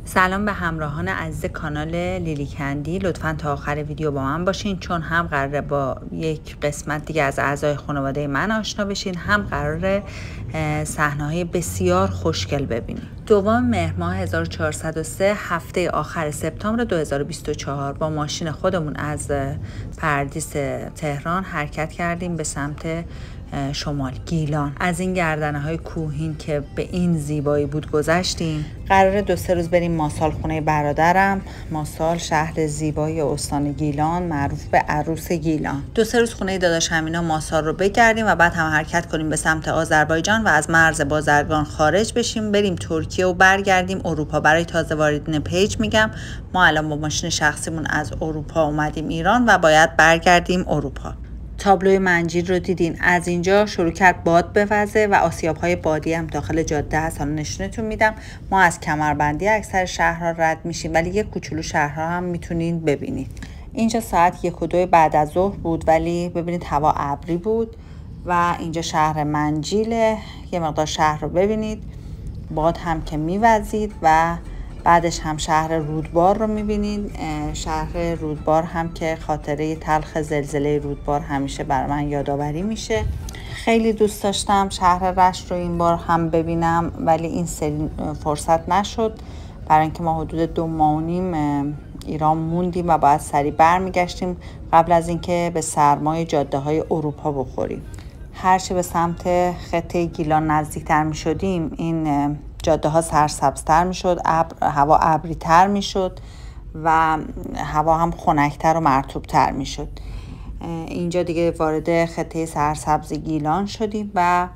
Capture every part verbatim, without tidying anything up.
سلام به همراهان عزیز کانال لیلی کندی. لطفاً تا آخر ویدیو با من باشین، چون هم قراره با یک قسمت دیگه از اعضای خانواده من آشنا بشین، هم قراره صحنه‌های بسیار خوشگل ببینید. دوم مهر ماه هزار و چهارصد و سه، هفته آخر سپتامبر دو هزار و بیست و چهار، با ماشین خودمون از پردیس تهران حرکت کردیم به سمت شمال گیلان. از این گردنه های کوهین که به این زیبایی بود گذشتیم. قراره دو سه روز بریم ماسال، خونه برادرم. ماسال شهر زیبای استان گیلان، معروف به عروس گیلان. دو سه روز خونه داداش همینا ماسال رو بگردیم و بعد هم حرکت کنیم به سمت آذربایجان و از مرز بازرگان خارج بشیم، بریم ترکیه و برگردیم اروپا. برای تازه واردین پیج میگم، ما الان با ماشین شخصیمون از اروپا اومدیم ایران و باید برگردیم اروپا. تابلوی منجیل رو دیدین. از اینجا شروع کرد باد بوزه و آسیاب‌های بادی هم داخل جاده هست. حالا نشونتون میدم. ما از کمربندی اکثر شهرها رد میشیم، ولی یک کوچولو شهرها هم میتونین ببینید. اینجا ساعت یک و دو بعد از ظهر بود، ولی ببینید هوا ابری بود و اینجا شهر منجیله. یه مقدار شهر رو ببینید، باد هم که میوزید و بعدش هم شهر رودبار رو میبینید. شهر رودبار هم که خاطره تلخ زلزله رودبار همیشه بر من یادآوری میشه. خیلی دوست داشتم شهر رشت رو این بار هم ببینم، ولی این سری فرصت نشد، برای اینکه ما حدود دو ماه و نیم ایران موندیم و باید سریع برمیگشتیم قبل از اینکه به سرمای جاده های اروپا بخوریم. هرچه به سمت خطه گیلان نزدیکتر میشدیم، این جاده ها سرسبزتر می شد، هوا ابری تر می شد و هوا هم خنکتر و مرطوبتر می شد. اینجا دیگه وارد خطه سرسبز گیلان شدیم و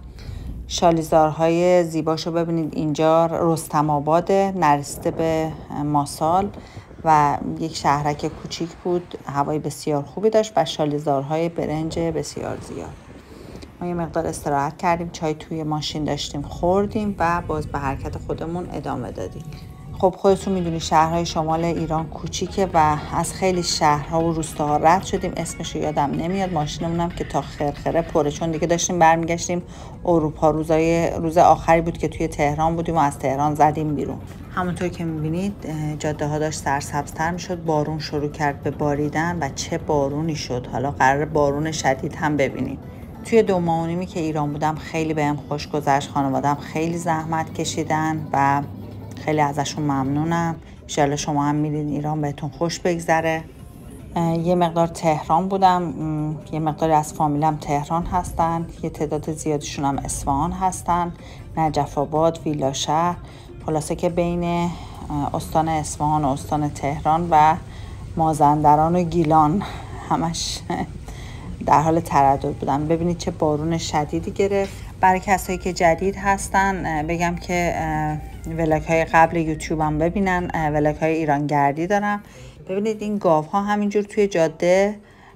شالیزارهای زیباشو ببینید. اینجا رستم آباد، نرسیده به ماسال و یک شهرک کوچیک بود. هوای بسیار خوبی داشت و شالیزارهای برنج بسیار زیاد. ما یه مقدار استراحت کردیم، چای توی ماشین داشتیم خوردیم و باز به حرکت خودمون ادامه دادیم. خب خودتون میدونی شهرهای شمال ایران کوچیکه و از خیلی شهرها و روستاها رد شدیم. اسمش رو یادم نمیاد. ماشینمون هم که تا خرخره پره، چون دیگه داشتیم برمیگشتیم اروپا. روزای روز آخری بود که توی تهران بودیم و از تهران زدیم بیرون. همونطور که میبینید جاده ها داشت سرسبزتر میشد. بارون شروع کرد به باریدن و چه بارونی شد. حالا قرار بارون شدید هم ببینیم. توی دو ماه و نیمی که ایران بودم خیلی بهم خوش گذشت. خانوادم خیلی زحمت کشیدن و خیلی ازشون ممنونم. ان شاءالله شما هم میرین ایران بهتون خوش بگذره. یه مقدار تهران بودم، یه مقداری از فامیلم تهران هستن، یه تعداد زیادشون هم اصفهان هستن، نجف آباد، ویلا شهر. خلاصه که بین استان اصفهان و استان تهران و مازندران و گیلان همش در حال تردد بودم. ببینید چه بارون شدیدی گرفت. برای کسایی که جدید هستن بگم که ولاگ های قبل یوتیوب هم ببینن. ولاگ های ایرانگردی دارم. ببینید این گاو ها همینجور توی جاده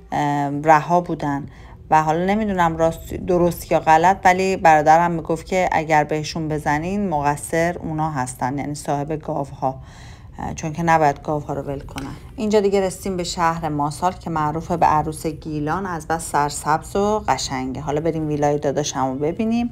رها بودن و حالا نمیدونم راست درست یا غلط، ولی برادرم میگفت که اگر بهشون بزنین مقصر اونا هستن، یعنی صاحب گاو ها، چون که نباید گاوها رو ول کنن. اینجا دیگه رسیدیم به شهر ماسال که معروفه به عروس گیلان، از بس سرسبز و قشنگه. حالا بریم ویلای داداشم رو ببینیم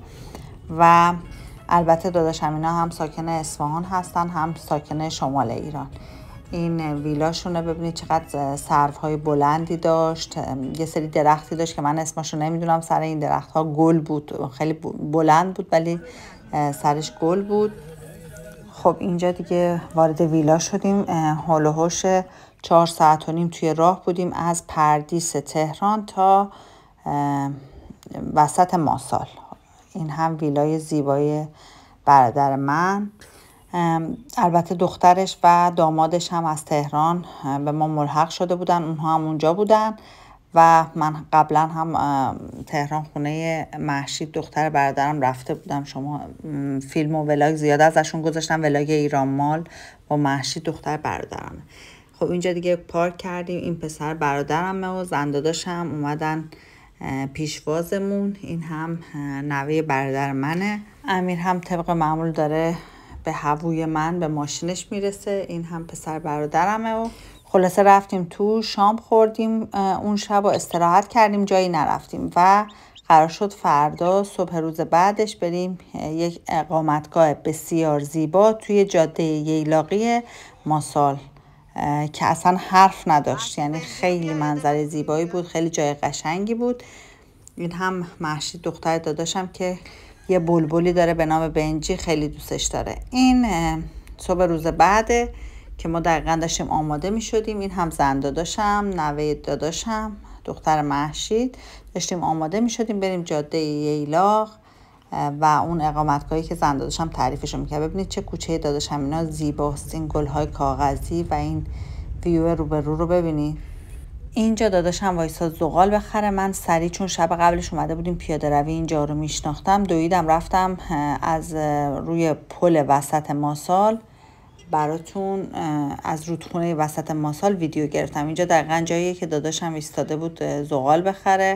و البته داداشم اینا هم ساکن اصفهان هستن هم ساکن شمال ایران. این ویلاشونه ببینید چقدر سروهای بلندی داشت. یه سری درختی داشت که من اسمشو نمیدونم. سر این درختها گل بود، خیلی بلند بود ولی سرش گل بود. خب اینجا دیگه وارد ویلا شدیم. هول و هوش چهار ساعت و نیم توی راه بودیم از پردیس تهران تا وسط ماسال. این هم ویلای زیبای برادر من. البته دخترش و دامادش هم از تهران به ما ملحق شده بودن، اونها هم اونجا بودن و من قبلا هم تهران خونه مهشید دختر برادرم رفته بودم. شما فیلم و ولاگ زیاد ازشون گذاشتم. ولاگ ایران مال با مهشید دختر برادرمه. خب اینجا دیگه پارک کردیم. این پسر برادرمه و زنداداش هم اومدن پیشوازمون. این هم نوه برادر منه. امیر هم طبق معمول داره به هووی من به ماشینش میرسه. این هم پسر برادرمه و خلاصه رفتیم تو، شام خوردیم اون شب و استراحت کردیم، جایی نرفتیم و قرار شد فردا صبح روز بعدش بریم یک اقامتگاه بسیار زیبا توی جاده ییلاقی ماسال که اصلا حرف نداشت، یعنی خیلی منظره زیبایی بود، خیلی جای قشنگی بود. این هم مهشید دختر داداشم که یه بلبلی داره به نام بنجی، خیلی دوستش داره. این صبح روز بعده که ما دقیقا داشتیم آماده می شدیم. این هم زن داداشم، نوه داداشم، دختر مهشید، داشتیم آماده می شدیم بریم جاده ییلاق و اون اقامتگاهی که زن داداشم تعریفش می‌کرد. ببینید چه کوچه داداشم اینا زیباست، این گل‌های کاغذی و این ویو رو به رو رو ببینید. اینجا داداشم وایسا زغال بخره. من سری چون شب قبلش اومده بودیم پیاده روی اینجا رو میشناختم، دویدم رفتم از روی پل وسط ماسال براتون از رودخونه وسط ماسال ویدیو گرفتم. اینجا دقیقاً جاییه که داداشم ایستاده بود زغال بخره.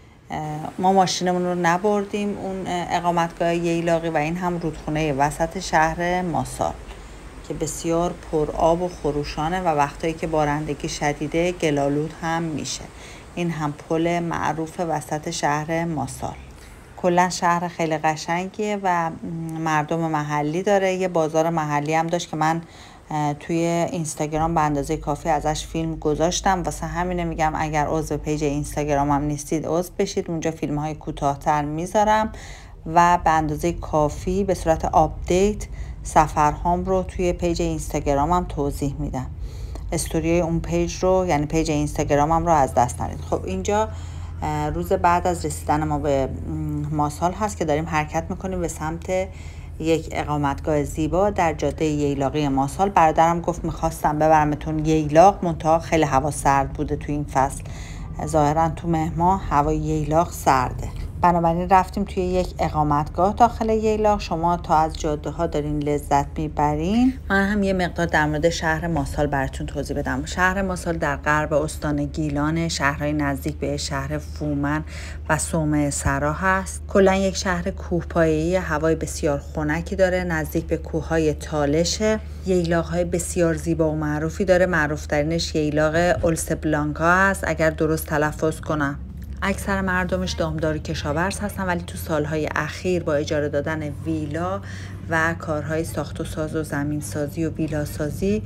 ما ماشینمون رو نبردیم اون اقامتگاه ییلاقی و این هم رودخونه وسط شهر ماسال که بسیار پر آب و خروشانه و وقتایی که بارندگی شدیده گلالود هم میشه. این هم پل معروف وسط شهر ماسال. کلا شهر خیلی قشنگیه و مردم محلی داره. یه بازار محلی هم داشت که من توی اینستاگرام به اندازه کافی ازش فیلم گذاشتم، واسه همینه میگم اگر عضو پیج اینستاگرام هم نیستید عضو بشید، اونجا فیلم های کوتاه‌تر میذارم و به اندازه کافی به صورت آپدیت سفرهام رو توی پیج اینستاگرام هم توضیح میدم. استوری اون پیج رو، یعنی پیج اینستاگرامم رو از دست ندید. خب اینجا روز بعد از رسیدن ما به ماسال هست که داریم حرکت میکنیم به سمت یک اقامتگاه زیبا در جاده ییلاقی ماسال. برادرم گفت میخواستم ببرمتون ییلاق، منتها خیلی هوا سرد بوده تو این فصل، ظاهرا تو مه ماه هوای ییلاق سرده، بنابراین رفتیم توی یک اقامتگاه داخل ییلاق. شما تا از جاده ها دارین لذت میبرین. من هم یه مقدار در مورد شهر ماسال براتون توضیح بدم. شهر ماسال در غرب استان گیلان، شهرهای نزدیک به شهر فومن و صومعه سرا هست. کلا یک شهر کوهپایه‌ای، هوای بسیار خنکی داره، نزدیک به کوههای تالشه. ییلاق‌های بسیار زیبا و معروفی داره. معروف ترینش ییلاق اولسه بلانکا هست اگر درست تلفظ کنم. اکثر مردمش دامدار کشاورز هستن، ولی تو سالهای اخیر با اجاره دادن ویلا و کارهای ساخت و ساز و زمین سازی و ویلا سازی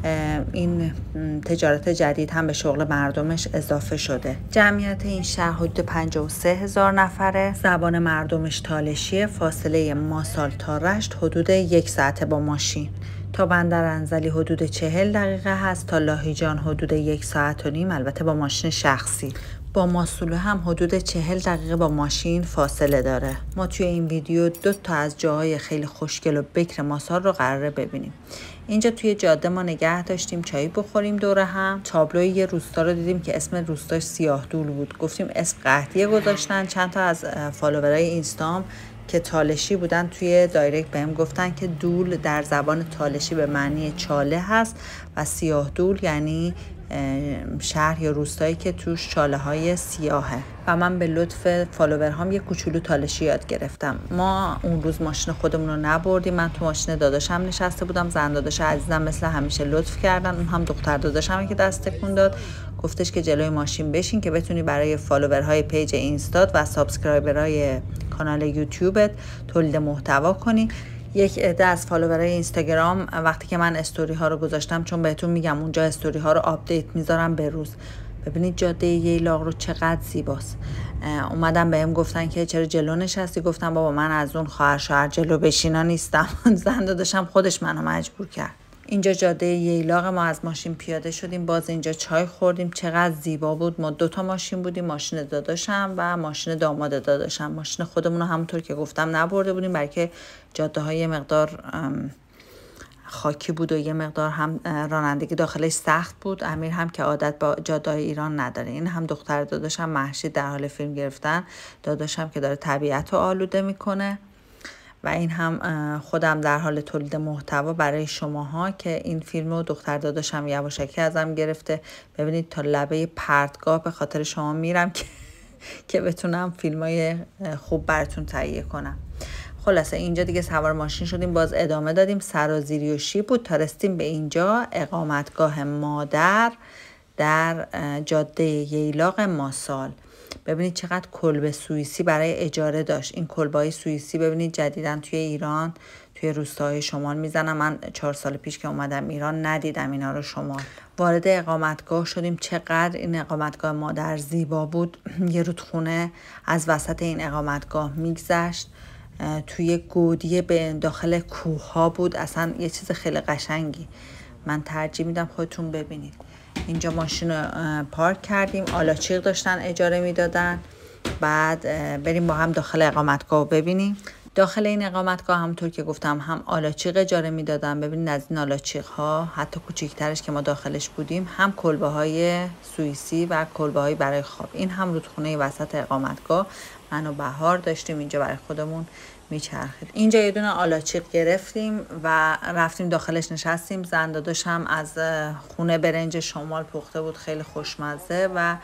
این تجارت جدید هم به شغل مردمش اضافه شده. جمعیت این شهر حدود پنجاه و سه هزار نفره. زبان مردمش تالشیه. فاصله ماسال تا رشت حدود یک ساعته با ماشین. تا بندر انزلی حدود چهل دقیقه هست، تا لاهیجان حدود یک ساعت و نیم، البته با ماشین شخصی. با ماسوله هم حدود چهل دقیقه با ماشین فاصله داره. ما توی این ویدیو دو تا از جاهای خیلی خوشگل و بکر ماسال رو قراره ببینیم. اینجا توی جاده ما نگه داشتیم چایی بخوریم دوره هم. تابلوی یه روستا رو دیدیم که اسم روستاش سیاه دول بود، گفتیم اسم قحطیه گذاشتن. چند تا از فالوورای اینستام که تالشی بودن توی دایرکت بهم گفتن که دول در زبان تالشی به معنی چاله هست و سیاه دول یعنی شهر یا روستایی که توش چاله های سیاهه و من به لطف فالوورهام یه کوچولو تالشی یاد گرفتم. ما اون روز ماشین خودمون رو نبردیم، من تو ماشین داداشم نشسته بودم. زن داداش عزیزم مثل همیشه لطف کردن، اون هم دختر داداشمه که دست تکون داد، گفتش که جلوی ماشین بشین که بتونی برای فالوورهای پیج اینستات و سابسکرایبرهای کانال یوتیوبت تولید محتوا کنی. یک عده از فالوورای اینستاگرام وقتی که من استوری ها رو گذاشتم، چون بهتون میگم اونجا استوری ها رو آپدیت میذارم به روز، ببینید جاده ییلاق رو چقدر زیباست. اومدم بهم گفتن که چرا جلو نشستی؟ گفتم بابا من از اون خواهر شوهر جلو بشینا نیستم. زن داداشم خودش منو مجبور کرد. اینجا جاده ییلاق، ما از ماشین پیاده شدیم، باز اینجا چای خوردیم، چقدر زیبا بود. ما دوتا ماشین بودیم، ماشین داداشم و ماشین داماد داداشم. ماشین خودمون رو همونطور که گفتم نبرده بودیم، بلکه جاده های یه مقدار خاکی بود و یه مقدار هم رانندگی داخلش سخت بود. امیر هم که عادت با جاده های ایران نداره. این هم دختر داداشم مهشید در حال فیلم گرفتن، داداشم که داره طبیعت رو آلوده میکنه و این هم خودم در حال تولید محتوا برای شماها که این فیلم رو دختر داداشم یواشکی ازم گرفته. ببینید تا لبه پرتگاه به خاطر شما میرم که که بتونم فیلمای خوب براتون تهیه کنم. خلاصه اینجا دیگه سوار ماشین شدیم، باز ادامه دادیم. سرازیری و شیب بود تا رسیدیم به اینجا اقامتگاه مادر در جاده ییلاق ماسال. ببینید چقدر کلبه سوئیسی برای اجاره داشت. این کلبه‌های سوئیسی ببینید جدیداً توی ایران توی روستاهای شمال میزنن. من چهار سال پیش که اومدم ایران ندیدم اینا رو شمال. وارد اقامتگاه شدیم، چقدر این اقامتگاه مادر زیبا بود. یه رودخونه از وسط این اقامتگاه میگذشت، توی گودی به داخل کوه ها بود. اصلا یه چیز خیلی قشنگی. من ترجیح میدم خودتون ببینید. اینجا ماشین رو پارک کردیم، آلاچیق داشتن اجاره میدادن. بعد بریم با هم داخل اقامتگاه رو ببینیم. داخل این اقامتگاه همونطور که گفتم هم آلاچیق اجاره میدادن. ببینید از این آلاچیق ها حتی کوچیکترش که ما داخلش بودیم هم کلبه های سوئیسی و کلبه های برای خواب. این هم رودخونه وسط اقامتگاه. من و بهار داشتیم اینجا برای خودمون میچرخید. اینجا یه دونه آلاچیق گرفتیم و رفتیم داخلش نشستیم. زن داداش هم از خونه برنج شمال پخته بود، خیلی خوشمزه، و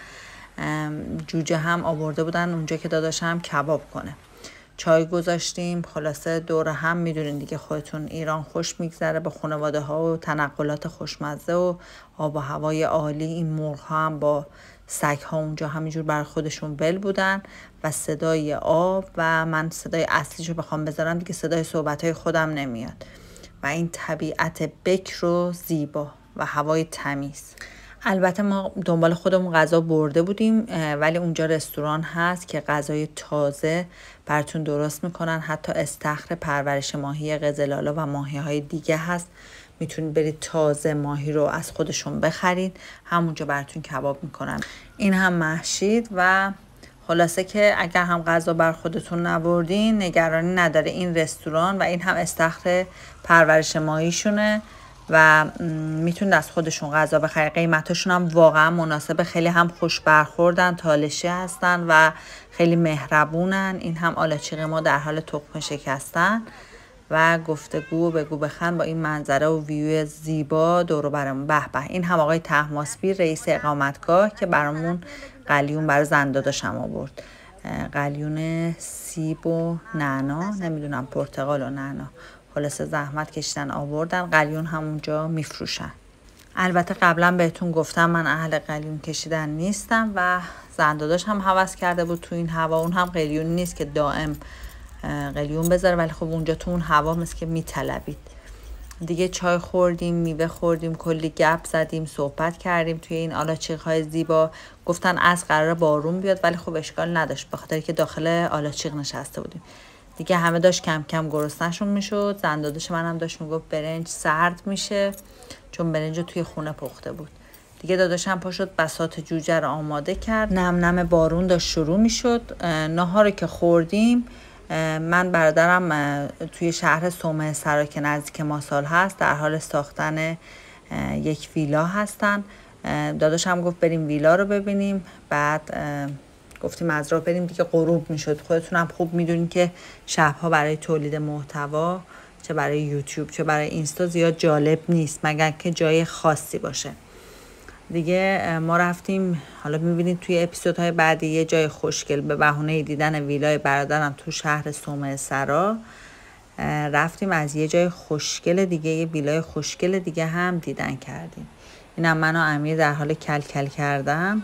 جوجه هم آورده بودن اونجا که داداش هم کباب کنه. چای گذاشتیم. خلاصه دور هم میدونین دیگه خودتون، ایران خوش میگذره با خانواده ها و تنقلات خوشمزه و آب و هوای عالی. این مرغ ها هم با سگ ها اونجا همینجور برای خودشون بل بودن و صدای آب، و من صدای اصلیشو بخوام بذارم دیگه صدای صحبت های خودم نمیاد. و این طبیعت بکر و زیبا و هوای تمیز. البته ما دنبال خودمون غذا برده بودیم، ولی اونجا رستوران هست که غذای تازه براتون درست میکنن. حتی استخر پرورش ماهی قزلالا و ماهی های دیگه هست. میتونید برید تازه ماهی رو از خودشون بخرید، همونجا براتون کباب میکنن. این هم محشید. و خلاصه که اگر هم غذا بر خودتون نبردین نگرانی نداره. این رستوران و این هم استخر پرورش ماهیشونه و میتونید از خودشون غذا بخرید. قیمتاشون هم واقعا مناسبه. خیلی هم خوش برخوردن، تالشی هستن و خیلی مهربونن. این هم آلاچیق ما در حال تخم شکستن و گفتگو بگو بخند با این منظره و ویو زیبا دور و برمون. به به. این هم آقای طهماسبی رئیس اقامتگاه که برامون قلیون برای زن داداشم آورد. قلیون سیب و نعنا، نمیدونم پرتقال و نعنا، خلاصه زحمت کشیدن آوردن. قلیون همونجا میفروشن. البته قبلا بهتون گفتم من اهل قلیون کشیدن نیستم و زن داداش هم هوس کرده بود تو این هوا. اون هم قلیون نیست که دائم قلیون بذاره، ولی خب اونجا تو اون هوا مثل که میطلبید. دیگه چای خوردیم، میوه خوردیم، کلی گپ زدیم، صحبت کردیم توی این آلاچیق های زیبا. گفتن از قرار بارون بیاد ولی خب اشکال نداشت به خاطر که داخل آلاچیق نشسته بودیم. دیگه همه داشت کم کم گرسنه‌شون میشد. زن داداش منم داشت میگفت برنج سرد میشه چون برنج توی خونه پخته بود. دیگه داداشم پا شد بساط جوجه رو آماده کرد. نم نم بارون داشت شروع میشد. ناهار که خوردیم، من برادرم توی شهر صومعه سرا که نزدیک ماسال هست در حال ساختن یک ویلا هستن. داداشم گفت بریم ویلا رو ببینیم. بعد گفتیم از راه بریم دیگه. غروب میشد. خودتون هم خوب میدونین که شبها برای تولید محتوا چه برای یوتیوب چه برای اینستا زیاد جالب نیست مگر که جای خاصی باشه. دیگه ما رفتیم، حالا میبینید توی اپیزودهای بعدی، یه جای خوشگل به بهونه دیدن ویلای برادرم تو شهر صومعه سرا رفتیم از یه جای خوشگل دیگه یه ویلای خوشگل دیگه هم دیدن کردیم. اینم من و امیر در حال کل کل کردن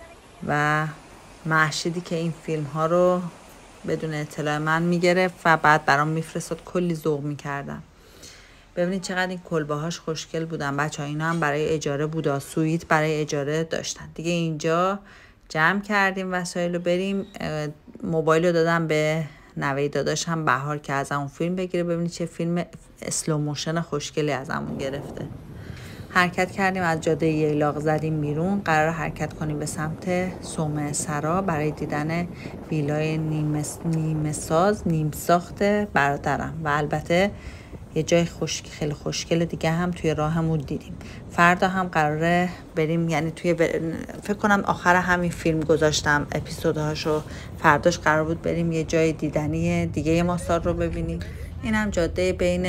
و محشیدی که این فیلم ها رو بدون اطلاع من میگرفت و بعد برام میفرستاد. کلی ذوق میکردم. ببینید چقدر این کلبه هاش خوشگل بودن. بچه ها اینا هم برای اجاره بودا، سویت برای اجاره داشتن. دیگه اینجا جمع کردیم وسایل رو بریم. موبایل رو دادم به نوه داداش هم بهار که از همون فیلم بگیره. ببینید چه فیلم اسلو موشن خوشگلی از همون گرفته. حرکت کردیم از جاده ییلاق زدیم بیرون. قرار حرکت کنیم به سمت صومعه سرا برای دیدن ویلای نیمه ساز نیم ساخت برادرم و البته یه جای خوشگل خیلی خوشگل دیگه هم توی راهمون دیدیم. فردا هم قراره بریم، یعنی توی بر... فکر کنم آخر همین فیلم گذاشتم اپیزودهاشو. فرداش قرار بود بریم یه جای دیدنی دیگه ماسال رو ببینیم. این هم جاده بین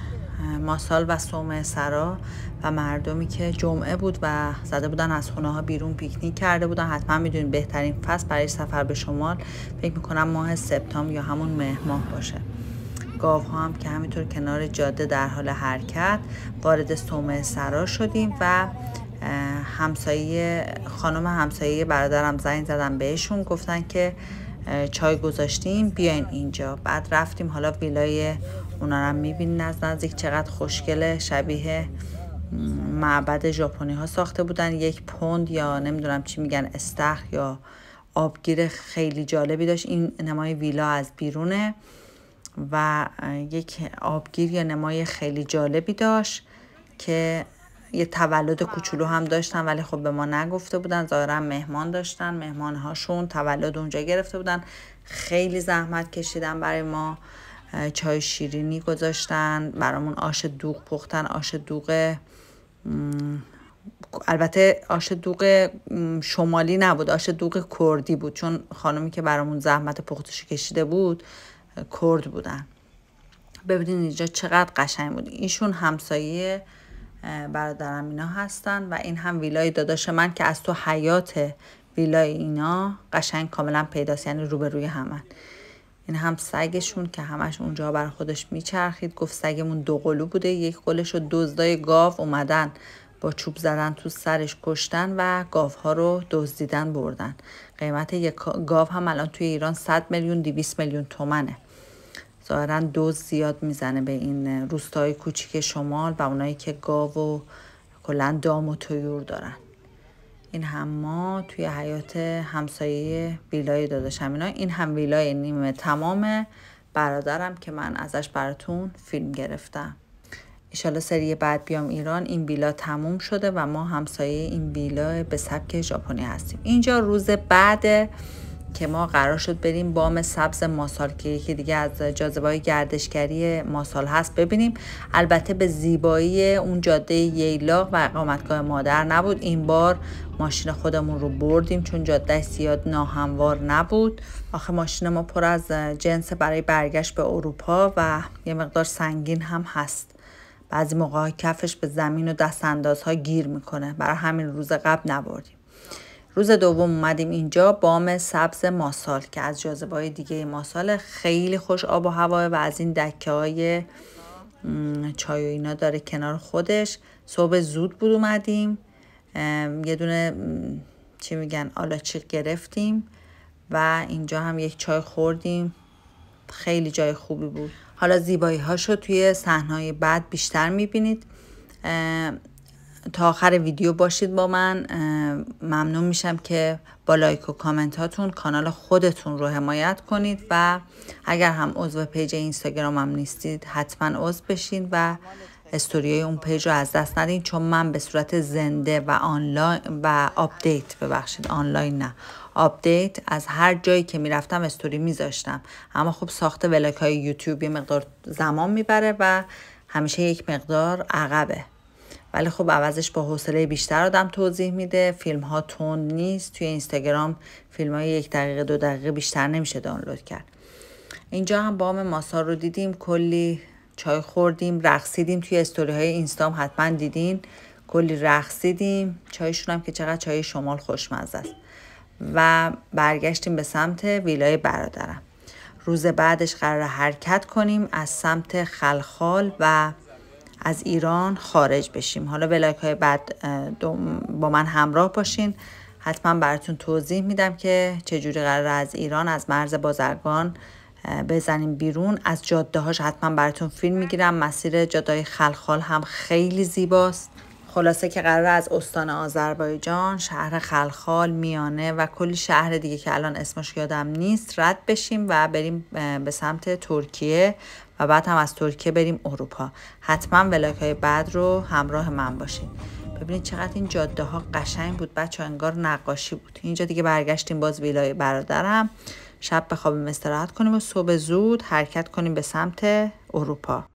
ماسال و صومعه سرا و مردمی که جمعه بود و زده بودن از خونه ها بیرون پیکنیک کرده بودن. حتما میدونید بهترین فصل برای سفر به شمال فکر میکنم ماه سپتامبر یا همون مهر ماه باشه. گاو ها هم که همینطور کنار جاده در حال حرکت. وارد صومعه سرا شدیم و همسایه خانم همسایه برادرم زنگ زدن بهشون، گفتن که چای گذاشتیم بیاین اینجا. بعد رفتیم، حالا ویلای اونا رو میبینین از نزدیک چقدر خوشگله، شبیه معبد ژاپنی ها ساخته بودن. یک پوند یا نمیدونم چی میگن، استخر یا آبگیر خیلی جالبی داشت. این نمای ویلا از بیرونه و یک آبگیر یا نمای خیلی جالبی داشت که یه تولد کوچولو هم داشتن، ولی خب به ما نگفته بودن. ظاهرا مهمان داشتن، مهمان هاشون تولد اونجا گرفته بودن. خیلی زحمت کشیدن برای ما، چای شیرینی گذاشتن برامون، آش دوغ پختن. آش دوغ البته آش دوغ شمالی نبود، آش دوغ کردی بود، چون خانمی که برامون زحمت پختش کشیده بود کرد بودن. ببینید اینجا چقدر قشنگ بود. ایشون همسایه برادرم اینا هستن و این هم ویلای داداش من که از تو حیات ویلای اینا قشنگ کاملا پیداست، یعنی روبروی همن. این هم سگشون که همش اونجا بر خودش میچرخید. گفت سگمون دو قلو بوده، یک قلوش رو دزدای گاو اومدن با چوب زدن تو سرش کشتن و گاوها رو دزدیدن بردن. قیمت یک گاو هم الان توی ایران صد میلیون دویست میلیون تومنه. ظاهرا دزد زیاد میزنه به این روستای کوچیک شمال و اونایی که گاو و کلا دام و طیور دارن. این هم ما توی حیات همسایه ویلای داداشم اینا. این هم ویلای نیمه تمام برادرم که من ازش براتون فیلم گرفتم. انشالله سری بعد بیام ایران این ویلا تموم شده و ما همسایه این ویلا به سبک ژاپنی هستیم. اینجا روز بعد که ما قرار شد بریم بام سبز ماسال که یکی دیگه از جاذبه‌های گردشگری ماسال هست ببینیم. البته به زیبایی اون جاده ییلاق و اقامتگاه مادر نبود. این بار ماشین خودمون رو بردیم چون جاده زیاد ناهموار نبود. آخه ماشین ما پر از جنس برای برگشت به اروپا و یه مقدار سنگین هم هست. بعضی موقع کفش به زمین و دست اندازها گیر میکنه، برای همین روز قبل نبردیم. روز دوم اومدیم اینجا بام سبز ماسال که از جاذبه‌های دیگه ماسال، خیلی خوش آب و هواه و از این دکه های چای و اینا داره کنار خودش. صبح زود بود اومدیم، یه دونه چی میگن آلاچیق گرفتیم و اینجا هم یک چای خوردیم. خیلی جای خوبی بود. حالا زیبایی هاشو توی صحنه‌های بعد بیشتر میبینید. تا آخر ویدیو باشید با من. ممنون میشم که با لایک و کامنت هاتون کانال خودتون رو حمایت کنید و اگر هم عضو پیج اینستاگرام هم نیستید حتما عضو بشین و استوریای اون پیج رو از دست ندین، چون من به صورت زنده و آنلاین و آپدیت ببخشید آنلاین نه آپدیت از هر جایی که میرفتم استوری میذاشتم. اما خب ساخت ولاگ های یوتیوب یه مقدار زمان میبره و همیشه یک مقدار عقبه، ولی خب عوضش با حوصله بیشتر آدم توضیح میده. فیلم ها تند نیست. توی اینستاگرام فیلم های یک دقیقه دو دقیقه بیشتر نمیشه دانلود کرد. اینجا هم بام ماسال رو دیدیم، کلی چای خوردیم، رقصیدیم. توی استوری های اینستام حتما دیدین کلی رقصیدیم. چایشون هم که چقدر چای شمال خوشمزه است. و برگشتیم به سمت ویلای برادرم. روز بعدش قرار حرکت کنیم از سمت خلخال و از ایران خارج بشیم. حالا ولاگ های بعد با من همراه باشین، حتما براتون توضیح میدم که چجوری قراره از ایران از مرز بازرگان بزنیم بیرون. از جاده هاش حتما براتون فیلم میگیرم. مسیر جاده خلخال هم خیلی زیباست. خلاصه که قراره از استان آذربایجان، شهر خلخال، میانه و کلی شهر دیگه که الان اسمش یادم نیست رد بشیم و بریم به سمت ترکیه و بعد هم از ترکیه بریم اروپا. حتما ولاگ های بعد رو همراه من باشین. ببینید چقدر این جاده ها قشنگ بود بچه، انگار نقاشی بود. اینجا دیگه برگشتیم باز ویلای برادرم. شب بخوابیم استراحت کنیم و صبح زود حرکت کنیم به سمت اروپا.